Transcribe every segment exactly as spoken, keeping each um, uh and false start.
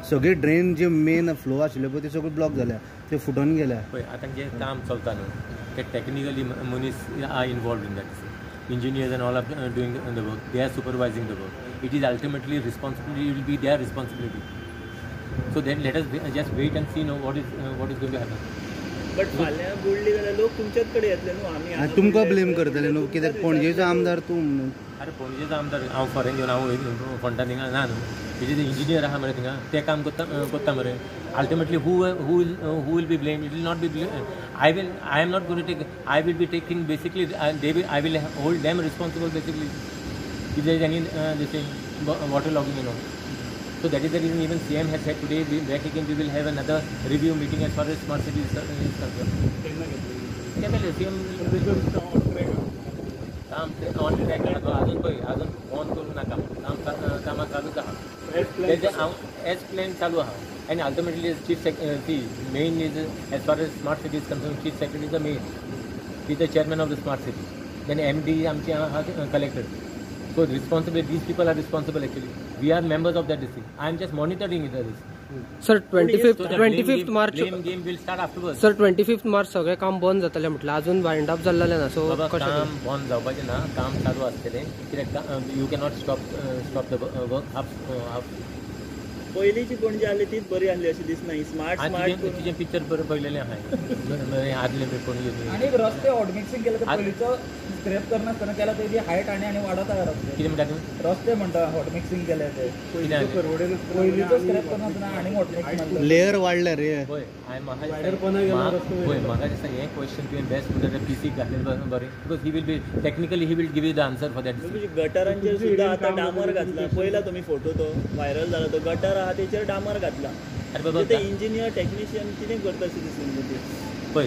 सगळे ड्रेन जे main flow आशिल्ले पळय ते सगळे ब्लॉक जाल्या, ते फुटून गेल्या. पळय आतां जें काम चलता न्हू ते technically monies are involved in that. Engineers and all are uh, doing the work. They are supervising the work. It is ultimately responsibility. It will be their responsibility. So then let us just wait and see. Know what is uh, what is going to happen. But फाल्यां बुडली जाल्यार लोक तुमच्याच कडेन येतले न्हू. आमी तुमकां blame करतले न्हू, कित्याक पणजेचो आमदार तूं म्हणून. अरे पणजेचो आमदार हांव फॉरेन घेवन हांव फंडा थिंगा ना न्हू. तेजे ते इंजिनियर आहा मरे थिंगा ते काम करता करता मरे. Ultimately who who will uh, who will be blamed? It will not be blamed. I will I am not going to take. I will be taking basically. Uh, they will. I will hold them responsible basically. If there is any uh, this thing water logging, you know. So that is the reason even C M has said today we back again we will have another review meeting as far as smart cities is concerned. क्या पहले C M काम on track करतो अजून पळय अजून on करून नाका काम कामां चालूच आहा. तेजे हांव एज प्लॅन चालू आहा. And ultimately, chief sec uh, the main is uh, as far as smart city is concerned, chief secretary is the main. He is the chairman of the smart city. Then M D amchi uh, collected. So responsible. These people are responsible actually. We are members of that district. I am just monitoring this. Sir, twenty-fifth, so twenty-fifth March. Blame game will start afterwards. Sir, twenty-fifth March सगळे काम बंद जातले म्हटलं अजून wind up जाल्ले ना. सो काम बंद जावपाचें ना. काम चालू आसतलें. कित्याक you cannot stop stop the work half half. पहिलीची पणजी आसली तीच बरी आसली अशी दिसना. स्मार्ट स्मार्ट तिचे पिक्चर बरें पळयलेलें आहाय आदले बी पणजे. आणि रस्ते हॉट मिक्सिंग केलं तर पयलींचो स्क्रॅप करनासतना केला तेजी हायट आनी आनी वाडत आहा रस्ते. कितें म्हणटा तुमी? रस्ते म्हणटा हॉट मिक्सिंग केले ते पयलींचो स्क्रॅप करनासतना आनी हॉट मिक्सिंग लेयर वाडले रे. पळय हांवें म्हाका पळय म्हाका दिसता हें क्वेश्चन तुवें बेस्ट म्हणटा तें पीसी घातलें बरें. Because he will be technically he will give you the answer for that. गटारांचेर सुद्दां आतां डामर घातला. पयला तुमी फोटो तो व्हायरल जाला तो गटार आहा तेचेर डामर घातला. अरे बाबा ते इंजिनियर टेक्निशियन कितें करता अशें दिसून पळय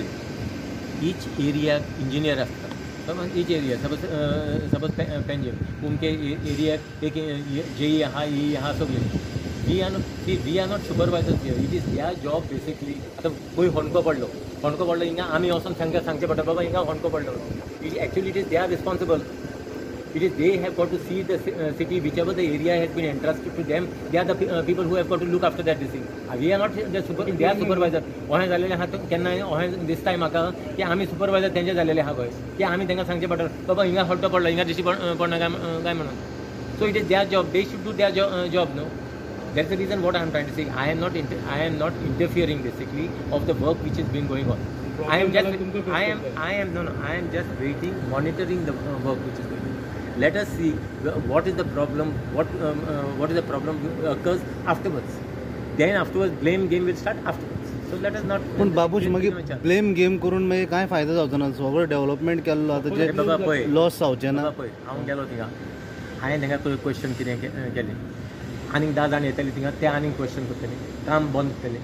ईच एरिया इंजिनियर आसता. समज each area suppose suppose Panjim तुमके एरियाक एक जेई आहा ई आहा सगळी. We are not see we are not supervisors here. It is their job basically. आतां खंय होणको पडलो होणको पडलो हिंगा आमी वचून तांकां सांगचें पडटा बाबा हिंगा होणको पडलो. It actually it is they are responsible. It is they have got to see the uh, city, whichever the area has been entrusted to them. They are the uh, people who have got to look after that district. Uh, we are not the super. They are supervisor. ओहें जालेले आहा केन्ना ओहें दिसता म्हाका की आमी supervisor तेंचे जालेले आहा गोंय की आमी तांकां सांगचें पडटा बाबा हिंगा हट्टो पडलो हिंगा दिश्टी पडना काय काय म्हणून. So it is their job. They should do their jo uh, job, no. That's the reason what I am trying to say. I am not inter I am not interfering basically of the work which has been going on. I am just I am I am no no I am just waiting, monitoring the uh, work which is going on. Let us see what is the problem, what um, uh, what is the problem occurs afterwards. Then afterwards blame game will start afterwards. So let us not. पण बाबूश मागीर blame game करून मागीर काय फायदो जावचो ना. सगळो development केल्लो आतां जे लॉस जावचें ना. पळय हांव गेलो थिंगा हांवें तांकां क्वेश्चन कितें केलें आनीक धा जाण येतले थिंगा ते आनीक क्वेश्चन करतले काम बंद करतले.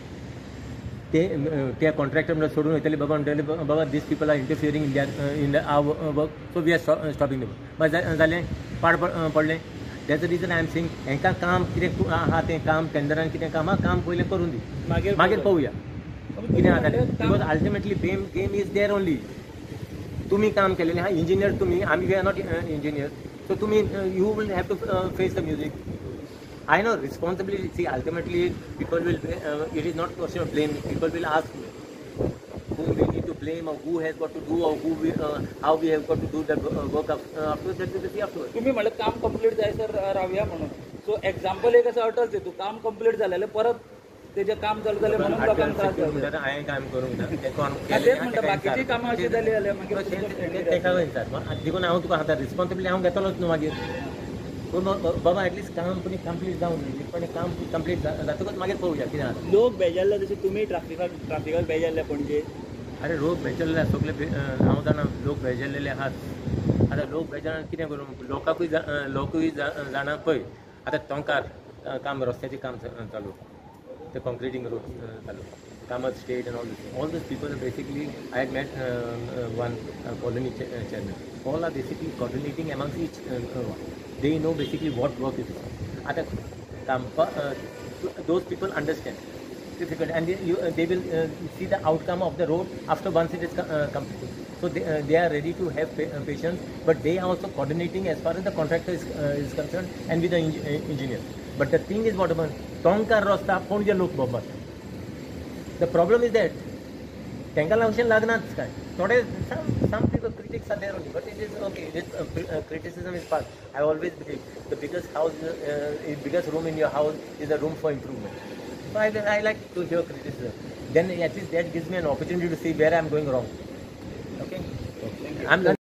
ते त्या कॉन्ट्रॅक्टर म्हणून सोडून वयतले बाबा म्हणटले बाबा these people are interfering in that in our work so we are stopping the work. मागीर जालें पाड पडलें. That's the reason I am saying हांकां काम कितें आहा तें काम टेंडरान कितें काम आहा काम पयलें करून दी मागीर मागीर पळोवया कितें आहा जालें. Because ultimately game game is their only. तुमी काम केलेलें आहा इंजिनियर तुमी आमी we are not engineer. So तुमी you will have to face the music. I know responsibility. See, ultimately, people will. Uh, it is not question of blame. People will ask whom we need to blame or who has got to do or who we, uh, how we have got to do that uh, work up, uh, afterwards. That will be afterwards. तुम्ही म्हणलं काम complete जायसर रावया म्हणून. सो example एक असं अटच देतो काम complete झालेलं परत तेजे काम चालू झाले म्हणून लोकांक त्रास जाता. हांवें काम करूंक ना तें कोण तेच म्हणटा बाकीची कामां अशी जाली जाल्यार मागीर तेका वयतात. देखून हांव तुका आतां रिस्पॉन्सिबिलिटी हांव घेतलोच न्हू मागीर. पूण बाबा एटलीस्ट काम पुणी कंप्लीट जावन दी पण काम कंप्लीट जातकच मागीर पळोवया कितें जाता. लोक बेजारले तशें तुमी ट्राफिकाक ट्राफिकाक बेजारले पणजे. अरे लोक बेजारले सगळे हांव जाणा लोक बेजारलेले आहात. आतां लोक बेजार कितें करूं लोकांकूय लोकूय जाणा पळय आतां टोंकार काम रस्त्याचें काम चालू ते कॉन्क्रिटींग रोड चालू कामत state and all this all this people basically I had met one colony chairman. All are basically coordinating amongst each one. They know basically what work is. Ata kampa those people understand difficult and they, you, uh, they will uh, see the outcome of the road after once it is uh, completed. So they, uh, they are ready to have pa uh, patience, but they are also coordinating as far as the contractor is, uh, is concerned and with the eng uh, engineer. But the thing is what about टोंकार रस्ता पणजे लोक बोंबात. The problem is that तांकां लावचें लागनाच काय. थोडे some people critics are there only, but it is okay. Criticism is part. I always believe the biggest house is biggest room in your house is a room for improvement. So I, I like to hear criticism. Then at least that gives me an opportunity to see where I am going wrong. Okay? I'm